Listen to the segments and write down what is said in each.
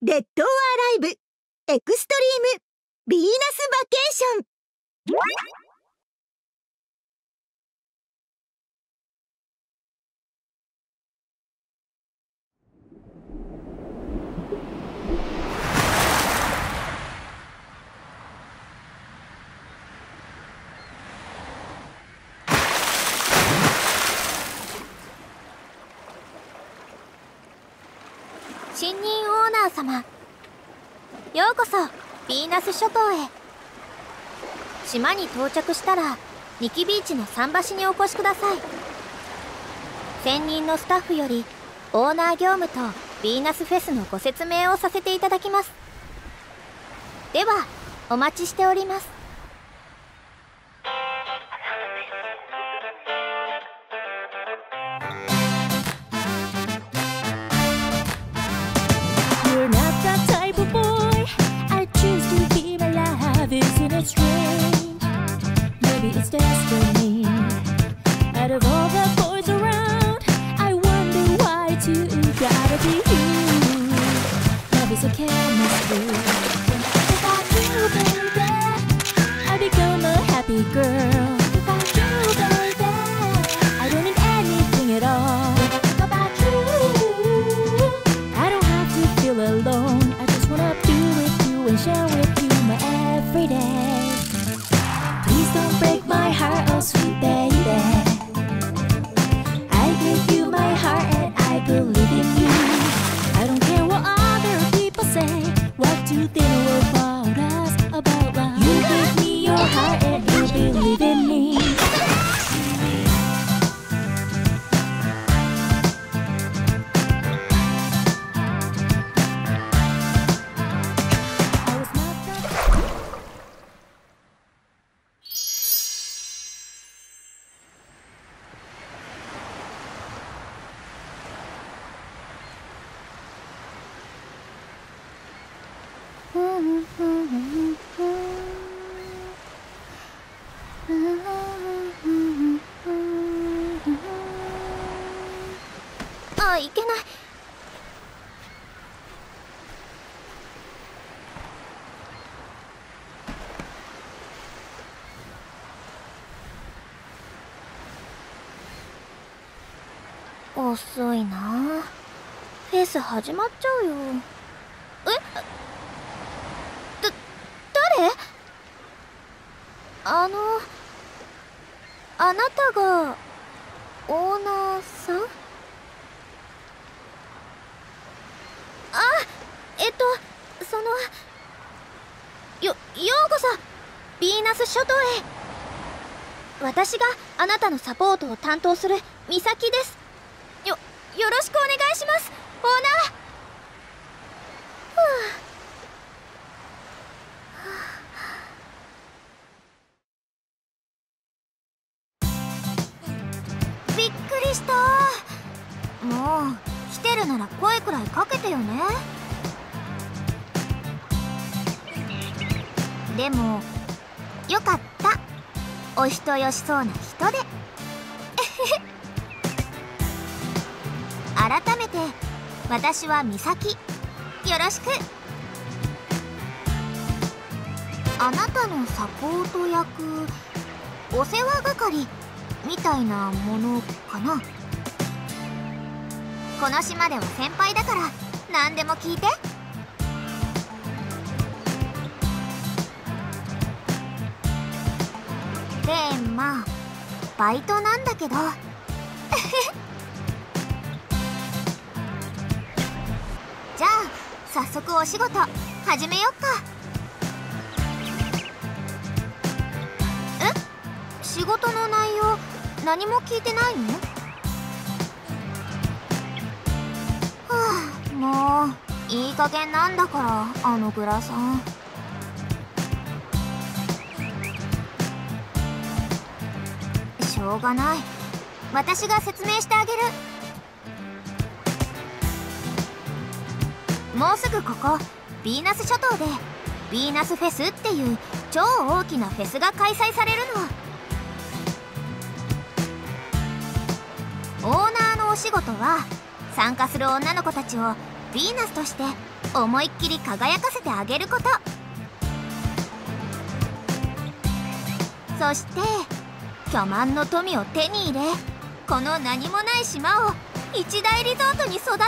デッド・オア・ライブエクストリームヴィーナス・バケーション。 新任オーナー様、ようこそヴィーナス諸島へ。島に到着したらニキビーチの桟橋にお越しください。専任のスタッフよりオーナー業務とヴィーナスフェスのご説明をさせていただきます。ではお待ちしております。 Isn't it strange? Maybe it's destiny. Out of all the boys around, I wonder why too gotta be you. Love is a chemistry. Without you, baby, I become a happy girl. Without you, baby, I don't need anything at all. Without you, I don't have to feel alone. I just wanna be with you and share with you my every day. Please don't break my heart, oh sweet baby. I give you my heart and I believe in you. I don't care what other people say. What do they know about us, about love? You give me your heart and you believe in me. あ、いけない。遅いなあ。フェス始まっちゃうよ。誰？あなたがオーナーさん？ようこそヴィーナス諸島へ。私があなたのサポートを担当するミサキです。よろしくお願いします、オーナー。びっくりした。もう来てるなら声くらいかけてよね。でもよかった、お人よしそうな人で。改めて私はミサキ、よろしく。あなたのサポート役、お世話係みたいなものかな。この島では先輩だから何でも聞いて。でまあバイトなんだけどじゃあ早速お仕事始めよっか。仕事の内容何も聞いてないの？はあ、もういい加減なんだからあのグラさん。しょうがない、私が説明してあげる。もうすぐここヴィーナス諸島でヴィーナスフェスっていう超大きなフェスが開催されるの。オーナーのお仕事は参加する女の子たちをヴィーナスとして思いっきり輝かせてあげること。そして巨万の富を手に入れ、この何もない島を一大リゾートに育てる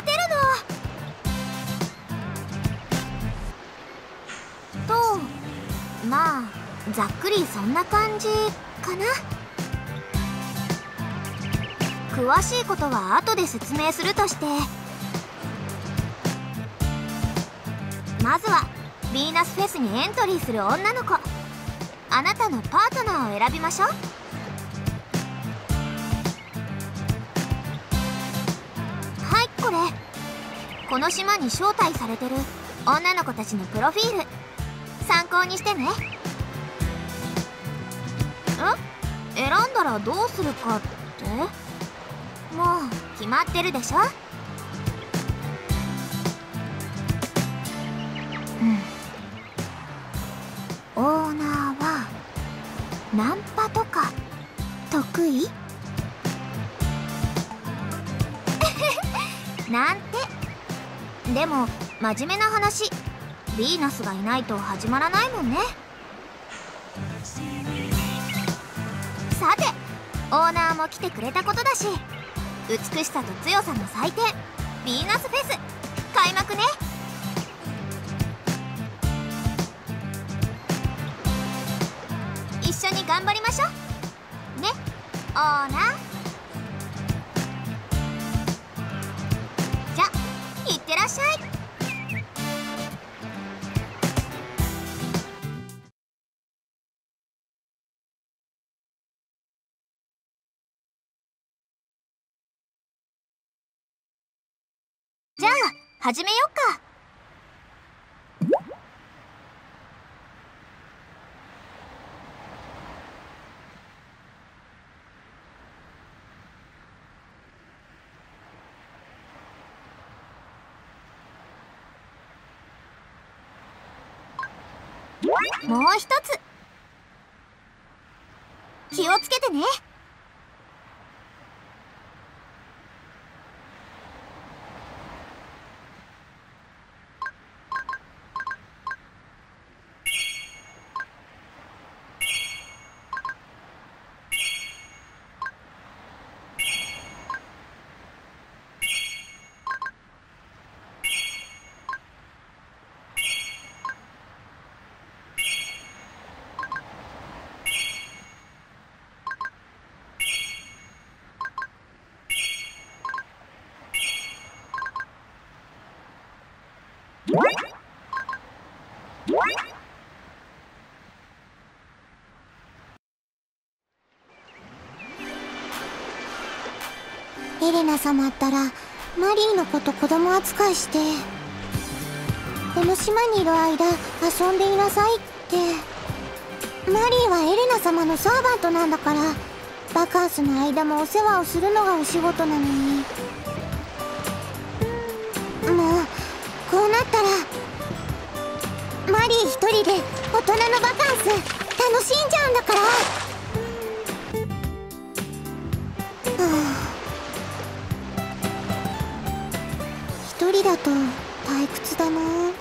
の。と、まあざっくりそんな感じかな。詳しいことは後で説明するとして、まずはヴィーナスフェスにエントリーする女の子、あなたのパートナーを選びましょう。はい、この島に招待されてる女の子たちのプロフィール参考にしてね。選んだらどうするかって、もう決まってるでしょ。オーナーはナンパとか得意なんて。でも真面目な話、ヴィーナスがいないと始まらないもんね。さて、オーナーも来てくれたことだし、美しさと強さの祭典ヴィーナスフェス開幕ね。一緒に頑張りましょうね、オーナー。じゃ、いってらっしゃい。じゃあ始めよっか。もう一つ気をつけてね。 エレナ様ったらマリーのこと子供扱いして、この島にいる間遊んでいなさいって。マリーはエレナ様のサーバントなんだから、バカンスの間もお世話をするのがお仕事なのに。もうこうなったらマリー一人で大人のバカンス楽しんじゃうんだから。一人だと退屈だな。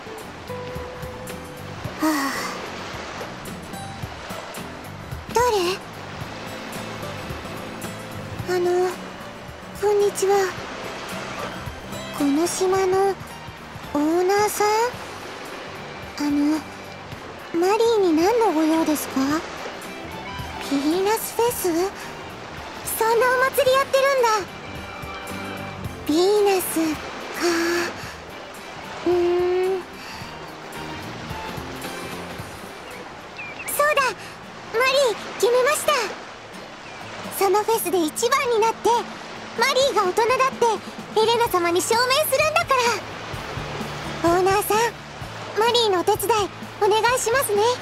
誰？こんにちは。この島のオーナーさん？マリーに何のご用ですか？ヴィーナスフェス？そんなお祭りやってるんだ。ヴィーナスか。そうだ、マリー決めました。そのフェスで一番になってマリーが大人だってエレナ様に証明するんだから。オーナーさん、マリーのお手伝いお願いしますね。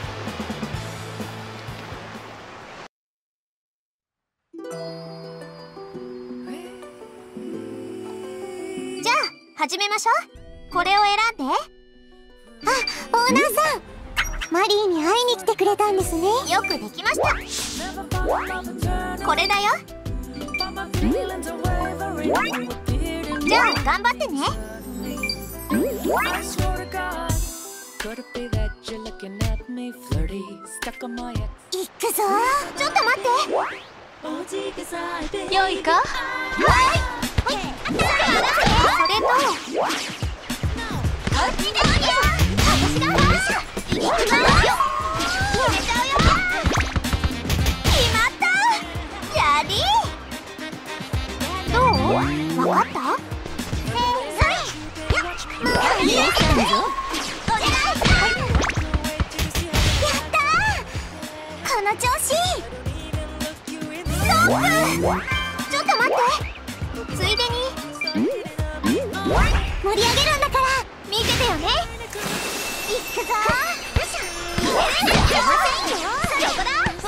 じゃあ始めましょう。これを選んで。 オーナーさん、マリーに会いに来てくれたんですね。 よくできました。これだよ。じゃあ頑張ってね。 I swear to God, could it be that you're looking at me flirty, stuck on my ex? 行くぞ。ちょっと待って。 良いか？はい。それとこっちですよ。私が行きますよ。入れちゃうよ。決まった。やり。どう？わかった？いいですよ。お願いします。やったー。この調子。ストップ。ちょっと待って。ついでに盛り上げるんだから見ててよね。いくぞ。入れるんじゃませんよ。どこだ。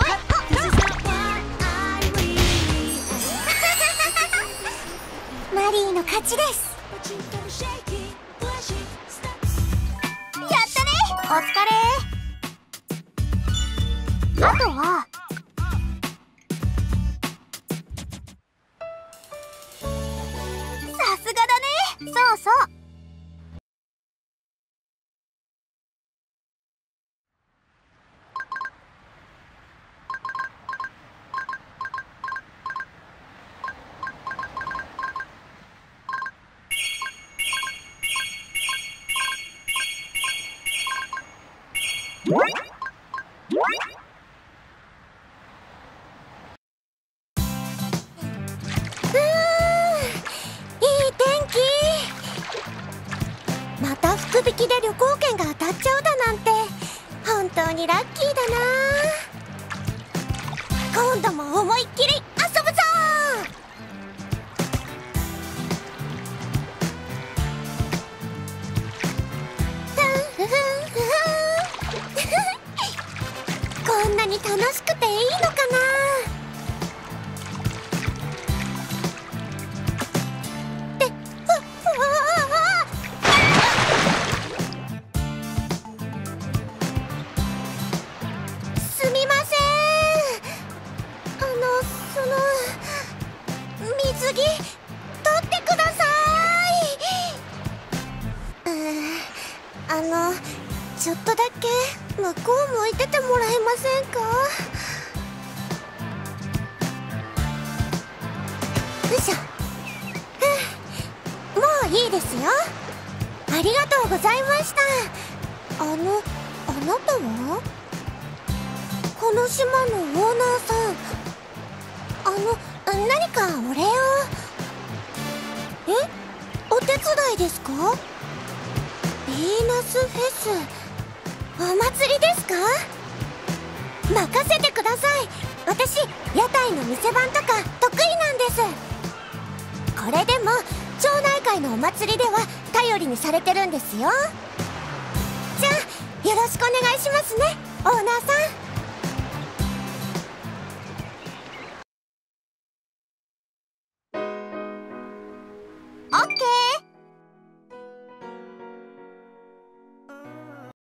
マリーの勝ちです。やったね。お疲れ。あとはさすがだね。そうそう。また福引きで旅行券が当たっちゃうだなんて本当にラッキーだな。今度も思いっきり遊ぶぞ。こんなに楽しくていいのかな。水着取ってください。ちょっとだけ向こう向いててもらえませんか。よいしょ。もういいですよ。ありがとうございました。あなたはこの島のオーナーさん。何かお礼を。お手伝いですか？ヴィーナスフェスお祭りですか？任せてください。私屋台の店番とか得意なんです。これでも町内会のお祭りでは頼りにされてるんですよ。じゃあよろしくお願いしますね、オーナーさん。